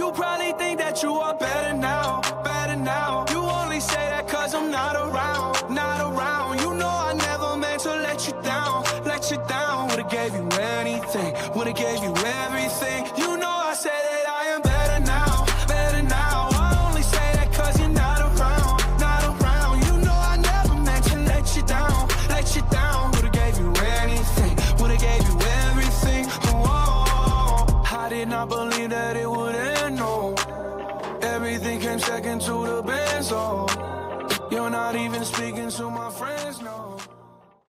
You probably think that you are better now, better now. You only say that cause I'm not around, not around. You know I never meant to let you down, let you down. Would've gave you anything, would've gave you everything. You know I said that I am better now, better now. I only say that cause you're not around, not around. You know I never meant to let you down, let you down. Would've gave you anything, would've gave you everything. Oh, I did not believe that it would end, no. Everything came second to the benzo. You're not even speaking to my friends, no.